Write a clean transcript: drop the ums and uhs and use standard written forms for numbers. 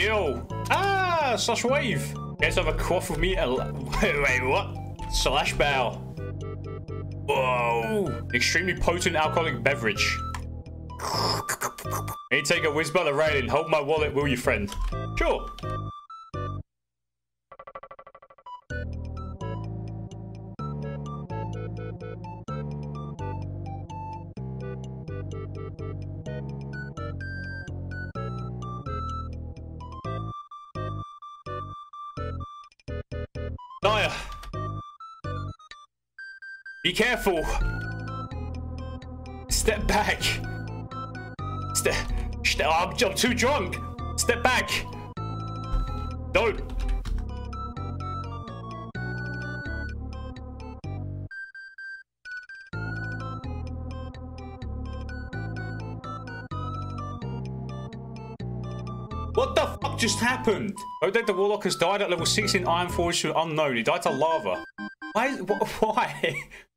Yo. Ah, slash wave. Guys have a quaff with me. Wait, what? Slash bow. Whoa. Extremely potent alcoholic beverage. May you take a whiz by the railing. Hold my wallet, will you, friend? Sure. Naya. Be careful. Step back. I'm too drunk. Step back. Don't. What the fuck just happened? Odette the Warlock has died at level 16 Iron Forge to unknown. He died to lava. Why?